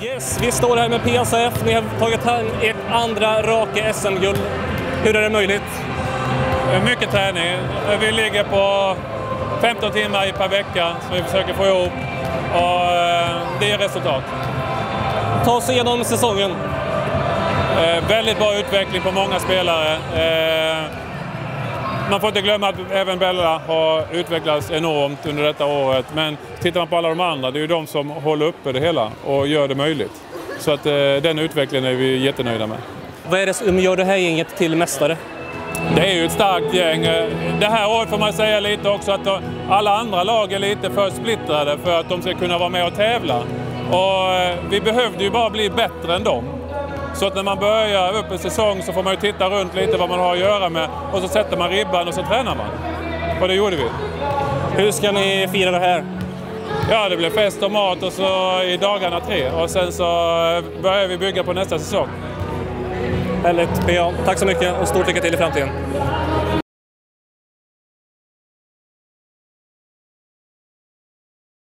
Yes, vi står här med PSF. Ni har tagit hem ert andra raka SM-guld. Hur är det möjligt? Mycket träning. Vi ligger på 15 timmar per vecka som vi försöker få ihop. Och det är resultat. Ta oss igenom säsongen. Väldigt bra utveckling på många spelare. Man får inte glömma att även Bella har utvecklats enormt under detta året. Men tittar man på alla de andra, det är ju de som håller uppe det hela och gör det möjligt. Så att den utvecklingen är vi jättenöjda med. Vad är det som gör det här gänget till mästare? Det är ju ett starkt gäng. Det här året får man säga lite också att alla andra lag är lite för splittrade för att de ska kunna vara med och tävla. Och vi behövde ju bara bli bättre än dem. Så att när man börjar upp en säsong så får man ju titta runt lite vad man har att göra med. Och så sätter man ribban och så tränar man. Och det gjorde vi. Hur ska ni fira det här? Ja, det blir fest och mat och så i dagarna 3. Och sen så börjar vi bygga på nästa säsong. Härligt, PA. Tack så mycket och stort lycka till i framtiden.